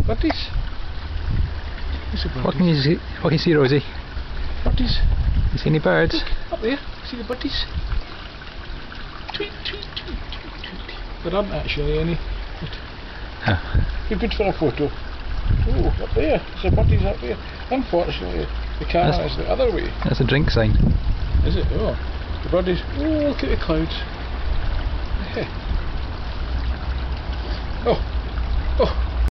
Birdies. There's the birdies. What can you see, Rosie? Birdies. You see any birds? Look, up there. See the birdies? Tweet, tweet, tweet, tweet, tweet. There aren't actually any. Oh. Be good for a photo. Oh, up there. There's the birdies up there. Unfortunately, the camera is the other way. That's a drink sign. Is it? Oh. The birdies. Oh, look at the clouds. Oh. Oh.